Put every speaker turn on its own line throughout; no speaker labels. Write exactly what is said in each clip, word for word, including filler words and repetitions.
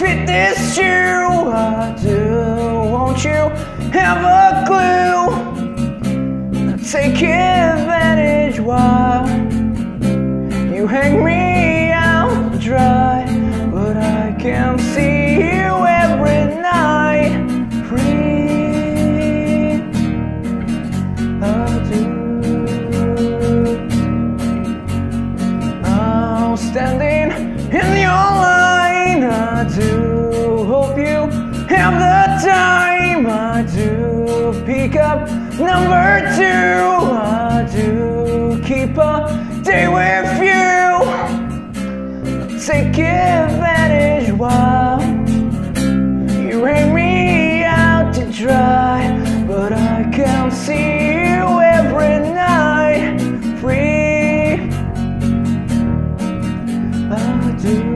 fit this shoe. I do. Won't you have a clue? Take advantage while you hang me out to dry, but I can see you every night. Free, I do. I'm standing in your line. I do hope you have the time. I do pick up number two. I do keep a day with you. Take advantage while you hang me out to dry, but I can see you every night. Free, I do.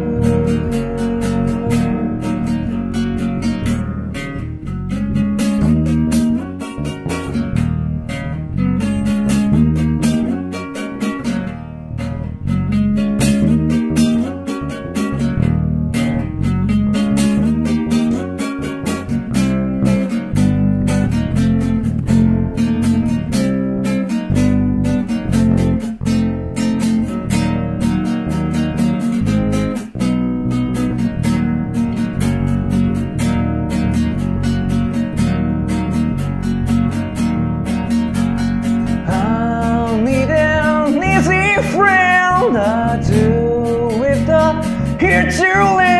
I do with the here to live.